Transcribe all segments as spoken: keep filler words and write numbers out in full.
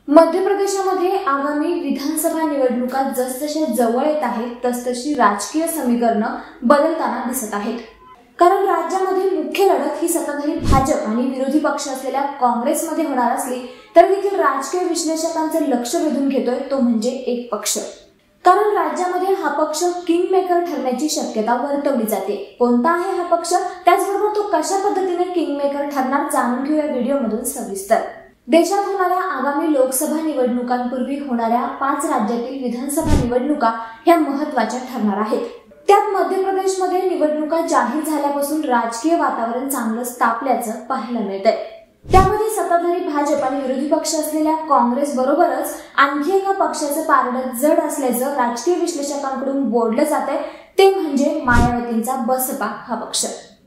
मध्य प्रदेशामध्ये आगामी विधानसभा निवडणुका जसजशा जवळ येत आहेत तसतशी राजकीय समीकरणं बदलताना दिसत आहेत। कारण राज्यामध्ये मुख्य लढत ही सत्ताधारी भाजप आणि विरोधी पक्ष असलेल्या काँग्रेसमध्ये होणार असली तर देखील राजकीय विश्लेषकांचे लक्ष वेधून घेतोय तो म्हणजे एक पक्ष। कारण राज्यामध्ये हा पक्ष किंग मेकर ठरण्याची शक्यता वर्तवली जाते। कोणता आहे हा पक्ष, त्याचबरोबर तो कशा पद्धतीने किंग मेकर ठरणार जाणून घेऊया व्हिडिओमधून सविस्तर। देशात होणाऱ्या आगामी लोकसभा निवडणुकांपूर्वी होणाऱ्या पाच राज्यातील विधानसभा निवडणुका ह्या महत्त्वाच्या ठरणार आहेत। त्यात मध्य प्रदेशमध्ये निवडणुका जाहीर झाल्यापासून राजकीय वातावरण चांगलंच तापल्याचं पाहायला मिळतंय। त्यामध्ये सत्ताधारी भाजप आणि विरोधी पक्ष असलेल्या काँग्रेस बरोबरच आणखी एका पक्षाचं पारडं जड असल्याचं राजकीय विश्लेषकांकडून बोललं जातंय ते म्हणजे मायावतींचा बसपा हा पक्ष।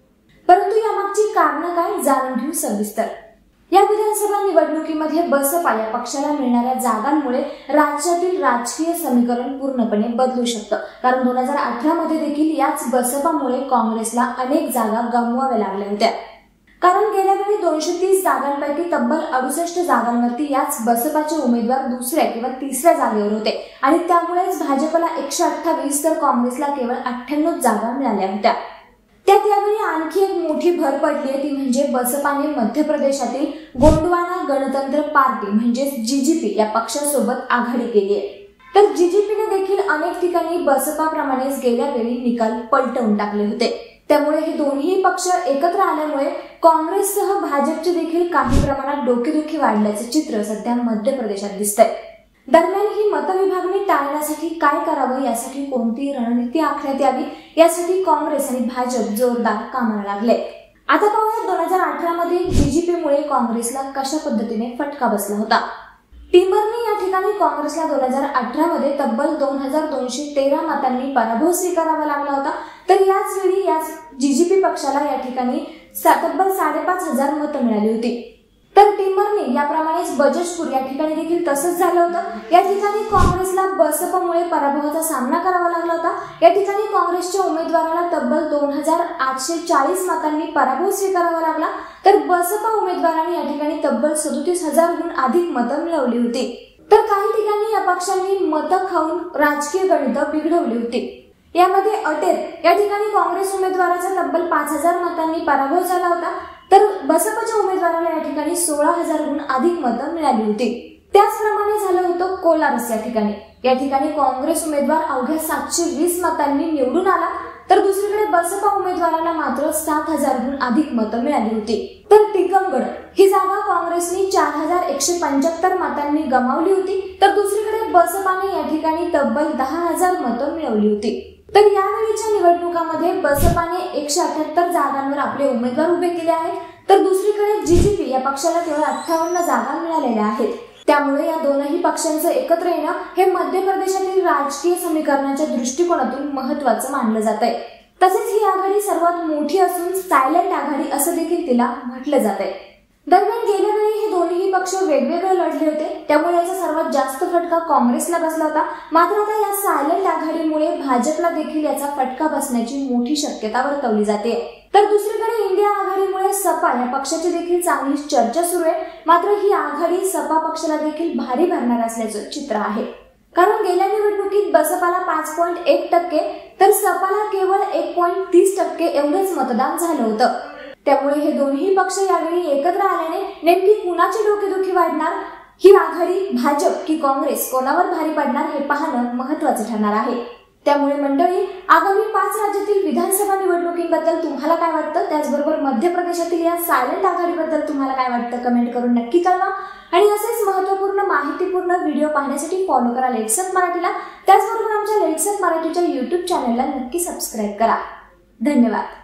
परंतु यामागची कारणं काय जाणून घेऊ सविस्तर। या विधानसभा निवडणुकीमध्ये बसपा या पक्षाला मिळणाऱ्या जागांमुळे राज्यातील राजकीय समीकरण पूर्णपणे बदलू शकतं। कारण दोन हजार अठरा मध्ये देखील याच बसपामुळे काँग्रेसला अनेक जागा गमवाव्या लागल्या होत्या। कारण गेल्या वेळी दोनशे तीस जागांपैकी तब्बल अडुसष्ट जागांवरती याच बसपाचे उमेदवार दुसऱ्या किंवा तिसऱ्या जागेवर होते आणि त्यामुळेच भाजपला एकशे अठ्ठावीस तर काँग्रेसला केवळ अठ्ठ्याण्णव जागा मिळाल्या होत्या। त्यात यावेळी आणखी एक मोठी भर पडली ती म्हणजे बसपाने मध्य प्रदेशातील गोंडवाना गणतंत्र पार्टी म्हणजे जीजीपी या पक्षासोबत आघाडी केली आहे। तर जीजीपीने देखील अनेक ठिकाणी बसपाप्रमाणेच गेल्या वेळी निकाल पलटवून टाकले होते। त्यामुळे हे दोन्ही पक्ष एकत्र आल्यामुळे काँग्रेससह भाजपचे देखील काही प्रमाणात डोकेदुखी वाढल्याचे चित्र सध्या मध्य प्रदेशात दिसतंय। दरम्यान ही मतविभागणी टाळण्यासाठी काय करावं, यासाठी कोणती रणनीती आखण्यात यावी, यासाठी काँग्रेस आणि भाजप जोरदार कामाला लागले। आता पाहूया दोन हजार अठरा मध्ये जीजीपीमुळे काँग्रेसला कशा पद्धतीने फटका बसला होता। टिंबरनी या ठिकाणी काँग्रेसला दोन हजार अठरा मध्ये तब्बल दोन हजार दोनशे तेरा मतांनी पराभव स्वीकारावा लागला होता। तर याच वेळी याच जीजीपी पक्षाला या ठिकाणी तब्बल साडेपाच हजार मतं मिळाली होती। तर टिंबरनी याप्रमाणेच बजजपूर या ठिकाणी देखील तसंच झालं होतं। या ठिकाणी काँग्रेसला बसपामुळे पराभवाचा सामना करावा लागला होता। या ठिकाणी काँग्रेसच्या उमेदवाराला तब्बल दोन हजार आठशे चाळीस मतांनी पराभव स्वीकारावा लागला तर बसपा उमेदवाराने या ठिकाणी तब्बल सदोतीस हजारहून अधिक मतं मिळवली होती। तर काही ठिकाणी या पक्षांनी मतं खाऊन राजकीय गणितं बिघडवली होती। यामध्ये अटेर या ठिकाणी काँग्रेस उमेदवाराचा तब्बल पाच हजार मतांनी पराभव झाला होता तर बसपाच्या उमेदवाराला या ठिकाणी सोळा हजारहून अधिक मतं मिळाली होती। त्याचप्रमाणे झालं होतं कोलारस या ठिकाणी। या ठिकाणी काँग्रेस उमेदवार अवघ्या सातशे वीस मतांनी निवडून आला तर दुसरीकडे बसपा उमेदवाराला मात्र सात हजारहून अधिक मतं मिळाली होती। तर टिकमगड ही जागा काँग्रेसने चार हजार एकशे पंच्याहत्तर मतांनी गमावली होती तर दुसरीकडे बसपाने या ठिकाणी तब्बल दहा हजार मतं मिळवली होती। तर यावेळीच्या निवडणुकामध्ये बसपाने एकशे अठ्याहत्तर जागांवर आपले उमेदवार उभे केले आहेत तर दुसरीकडे जीजीपी या पक्षाला केवळ अठ्ठावन्न जागा मिळालेल्या आहेत। त्यामुळे या दोनही पक्षांचं एकत्र येणं हे मध्य प्रदेशातील राजकीय समीकरणाच्या दृष्टिकोनातून महत्त्वाचं मानलं जातंय। तसेच ही आघाडी सर्वात मोठी असून सायलेंट आघाडी असं देखील तिला म्हटलं जातंय। दरम्यान गेल्या वेळी हे दोन्ही पक्ष वेगवेगळे लढले होते त्यामुळे याचा सर्वात जास्त फटका काँग्रेसला बसला होता। मात्र आता या सायलेंट आघाडीमुळे भाजपला देखील याचा फटका बसण्याची मोठी शक्यता वर्तवली जाते। तर दुसरीकडे इंडिया आघाडीमुळे सपा या पक्षाची देखील चांगली चर्चा सुरू आहे। मात्र ही आघाडी सपा पक्षाला देखील भारी भरणार असल्याचं चित्र आहे। कारण गेल्या निवडणुकीत बसपाला पाच पॉईंट एक टक्के तर सपाला केवळ एक पॉईंट तीस टक्के एवढेच मतदान झालं होतं। त्यामुळे हे दोन्ही पक्ष यावेळी एकत्र आल्याने नेमकी कुणाची डोकेदुखी वाढणार, ही आघाडी भाजप की काँग्रेस कोणावर भारी पडणार हे पाहणं महत्त्वाचं ठरणार आहे। त्यामुळे मंडळी, आगामी पाच राज्यातील विधानसभा निवडणुकींबद्दल तुम्हाला काय वाटतं, त्याचबरोबर मध्य प्रदेशातील या सायलेंट आघाडीबद्दल तुम्हाला काय वाटतं कमेंट करून नक्की कळवा। आणि असेच महत्त्वपूर्ण माहितीपूर्ण व्हिडिओ पाहण्यासाठी फॉलो करा लेट्सअप मराठीला। त्याचबरोबर आमच्या लेट्सअप मराठीच्या यूट्यूब चॅनलला नक्की सबस्क्राईब करा। धन्यवाद।